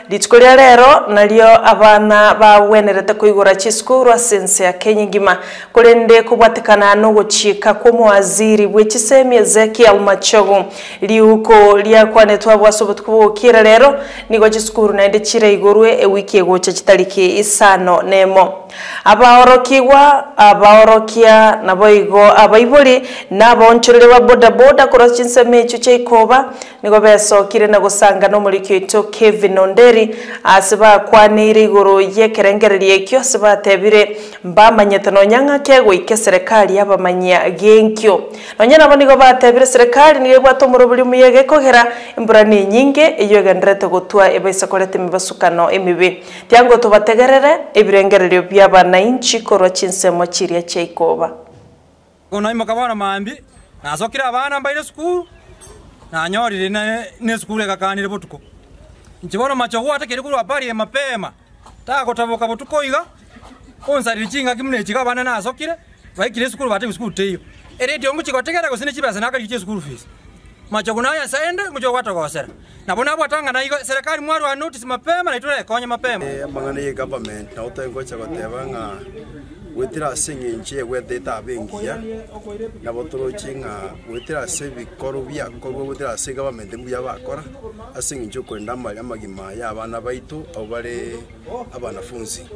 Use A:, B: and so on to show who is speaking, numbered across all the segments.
A: litikoria rero nalio abana bawenerete kuigura chisukuru asense ya Kenya ngima kurende kubwatikana no guchika kwa mwaziri bwechisemi Ezekiel Machogu liuko lyakwanetwa bwasobotukubukira rero nigo chisukuru naende chire igurwe ewiki egocha chitariki isano nemo abaorokia naboigo abaibuli nabonchorere ba boda kora chinsemi echo cheikoba nigo besokire na gusanga no muri kito Kevin Onderi asiba kwanire iguru yekerengererie ekyo asiba tebire mbamanyete no nyanga kego ike serikali yabamanya genkyo nonyana bonigo batebire serikali niye gwatomuro buri muyege kogera imburani nyinge iyo gendrete gutwa ebese kolete mibasukano emibi tyango tubategerere ibirengererio byabana inchi korwa chinsemo chiria cheikoba
B: kono imakabana mambi nasokira abana mbaire skulu na nyorire ne skulu gakanire botuko nchibona Machogu atakiri kuru apari mapema tako taboka botuko iga onsari chinga kimne chika bana nasokire baikire skulu bate skulu teyo eredio nguchi kwategera gosine chibasa nakaliche skulu fees Machogu nayo saende Machogu atokosera nabona bwatanga na igo serikali mwari wa notice mapema na itore konya mapema
C: amangana ye government na utengo cha batebanga wetira singe nche wetheta bengia na botoro chinga wetira sebi korubia korwo wetira se government mbuya bakora asinge ncho kwenda mali amagima ya abana baitu obale abanafunzi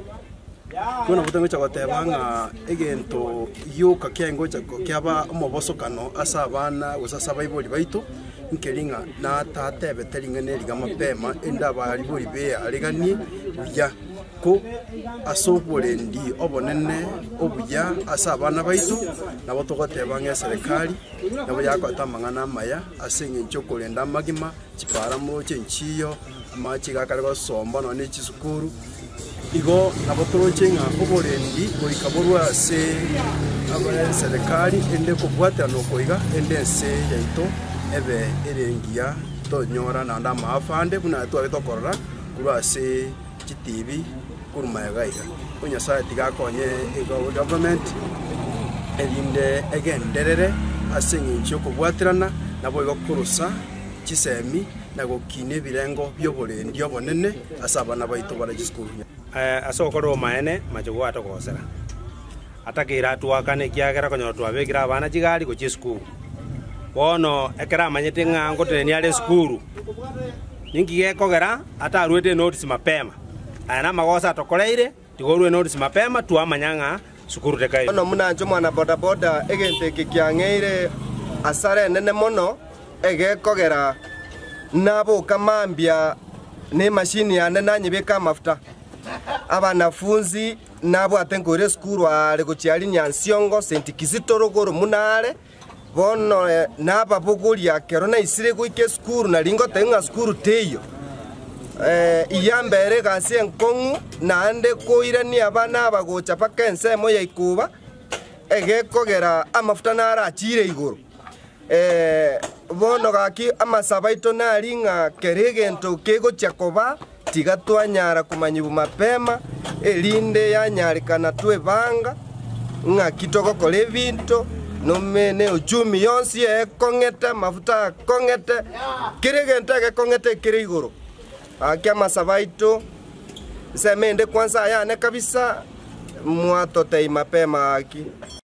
C: kuna butengo cha batebanga egento yoka kengo cha kyaba umobosokano asa abana gusasa baiboli baitu nkelinga na tatebe telinga neliga mapema enda bali boli be alegani bya ko asobole ndi obonene obuya asa abana baitu nabo togotebanga serikali nabo yakotamangana maya asinge nchokolenda magima chipara mu chenchiyo amachi gakale gosomba no ne chisukuru igo nabo togochenga obolendi boikaborwa se aba serikali ende kubwata no koiga ende se yaito ebe erengia tonyora nanda mafande kuna twabitokorora kurase chitibi kurumaiga kunya sa tigakonye ego government elinde egenderere asingi nchoko bwatirana nabo igokurusa chisemi nago kine birengo byobolendi obonene asabana baito bara jiskuru
D: asokoro maene Machogu atokosera atakira twakane kiagera konyo twabekira abana chigari go jiskuru bono ekera manyete ngango teni ale skuru ningi gekogera atarwete notice mapema ana magosa tokoleire tigorwe notice mapema tuamanyanga skuru tekayo
E: no munanjo mwana boda egente kiangeire asare nene mono egekogera nabo kamambia ne machine ya nene beka mafuta abanafunzi nabo atengore skuru ale gochiali nyansiongo St Kizito goro munale bono naba bugulia kerona isire kuike skuru na lingo tenga skuru teyo iyambere gasi enkongu na ande koirani abana abagocha paka ensemo ya ikuba egekogera amafuta nara achire iguru bono gaki amasabaito naringa keregento kego chakoba tigatwanyara kumanyibu mapema elinde yanyarikana twebanga nga kitoko kole vinto no mene ujumi yonsi kongete mafuta kongete kiregente ke kongete kiriguru akia masabaito semende kwanza yana kabisa mwato tei mapema aki